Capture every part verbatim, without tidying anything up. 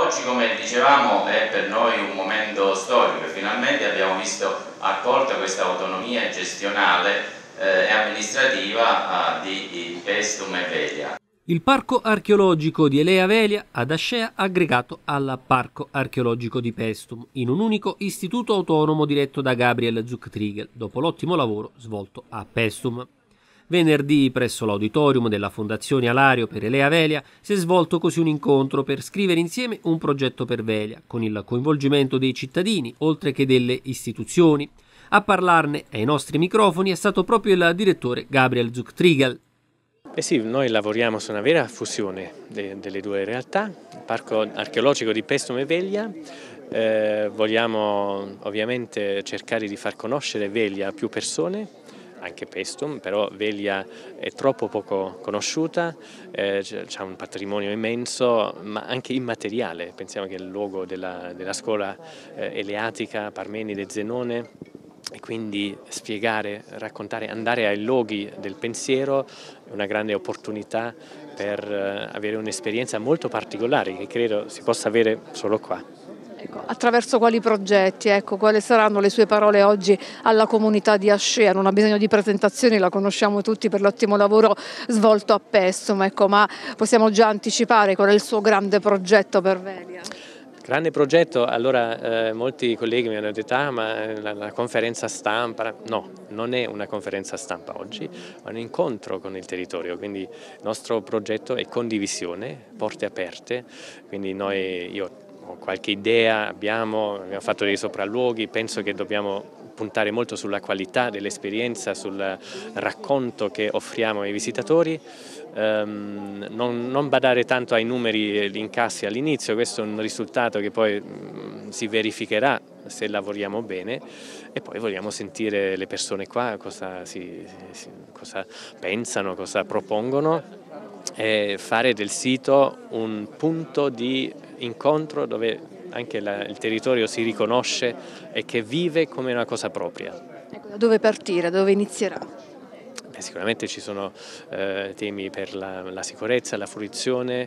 Oggi, come dicevamo, è per noi un momento storico. Finalmente abbiamo visto accolta questa autonomia gestionale eh, e amministrativa eh, di Paestum e Velia. Il parco archeologico di Elea Velia ad Ascea aggregato al parco archeologico di Paestum in un unico istituto autonomo diretto da Gabriel Zuchtriegel dopo l'ottimo lavoro svolto a Paestum. Venerdì presso l'auditorium della Fondazione Alario per Elea Velia si è svolto così un incontro per scrivere insieme un progetto per Velia con il coinvolgimento dei cittadini oltre che delle istituzioni. A parlarne ai nostri microfoni è stato proprio il direttore Gabriel Zuchtriegel. Eh sì, noi lavoriamo su una vera fusione de, delle due realtà, il Parco Archeologico di Paestum e Velia. Eh, vogliamo ovviamente cercare di far conoscere Velia a più persone, anche Paestum, però Velia è troppo poco conosciuta, eh, c'è un patrimonio immenso, ma anche immateriale. Pensiamo che è il luogo della, della scuola eh, eleatica, Parmenide e Zenone. E quindi spiegare, raccontare, andare ai luoghi del pensiero è una grande opportunità per avere un'esperienza molto particolare che credo si possa avere solo qua. Ecco, attraverso quali progetti, ecco, quali saranno le sue parole oggi alla comunità di Ascea? Non ha bisogno di presentazioni, la conosciamo tutti per l'ottimo lavoro svolto a Paestum, ecco, ma possiamo già anticipare qual è il suo grande progetto per Velia? Grande progetto, allora eh, molti colleghi mi hanno detto ah, ma la, la conferenza stampa, no, non è una conferenza stampa oggi, ma un incontro con il territorio, quindi il nostro progetto è condivisione, porte aperte, quindi noi, io ho qualche idea, abbiamo, abbiamo fatto dei sopralluoghi, penso che dobbiamo puntare molto sulla qualità dell'esperienza, sul racconto che offriamo ai visitatori, um, non, non badare tanto ai numeri e agli incassi all'inizio, questo è un risultato che poi um, si verificherà se lavoriamo bene, e poi vogliamo sentire le persone qua cosa, si, si, cosa pensano, cosa propongono, e fare del sito un punto di incontro dove anche la, il territorio si riconosce e che vive come una cosa propria. Ecco, da dove partire, da dove inizierà? Beh, sicuramente ci sono eh, temi per la, la sicurezza, la fruizione,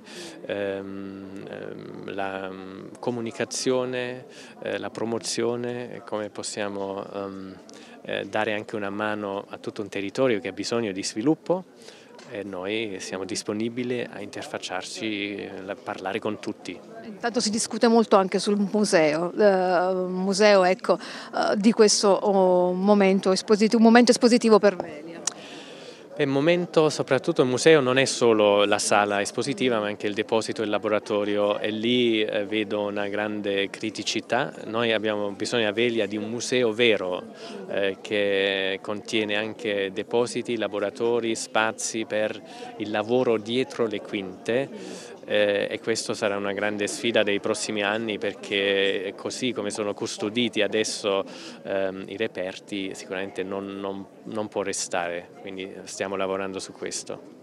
ehm, la comunicazione, eh, la promozione, come possiamo um, eh, dare anche una mano a tutto un territorio che ha bisogno di sviluppo. E noi siamo disponibili a interfacciarci, a parlare con tutti. Intanto si discute molto anche sul museo, eh, museo ecco, eh, di questo oh, momento espositivo, un momento espositivo per Velia. Il momento, soprattutto il museo, non è solo la sala espositiva ma anche il deposito e il laboratorio, e lì eh, vedo una grande criticità. Noi abbiamo bisogno a Velia di un museo vero eh, che contiene anche depositi, laboratori, spazi per il lavoro dietro le quinte. Eh, e questo sarà una grande sfida dei prossimi anni, perché così come sono custoditi adesso ehm, i reperti sicuramente non, non, non può restare, quindi stiamo lavorando su questo.